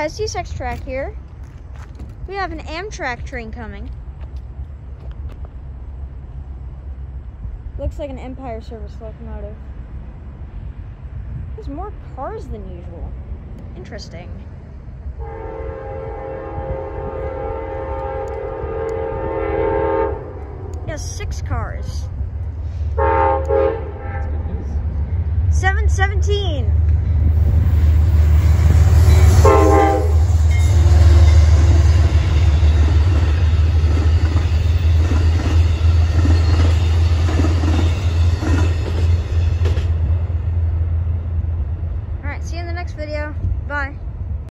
C6 track here. We have an Amtrak train coming. Looks like an Empire Service locomotive. There's more cars than usual. Interesting. It has 6 cars. 717.